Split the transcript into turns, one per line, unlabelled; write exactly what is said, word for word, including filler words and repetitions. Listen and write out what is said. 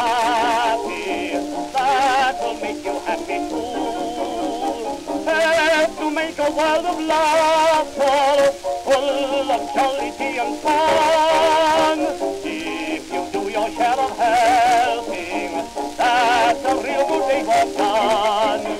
happy, that will make you happy too. Help to make a world of laughter, full of jollity and fun. If you do your share of helping, that's a real good day for fun.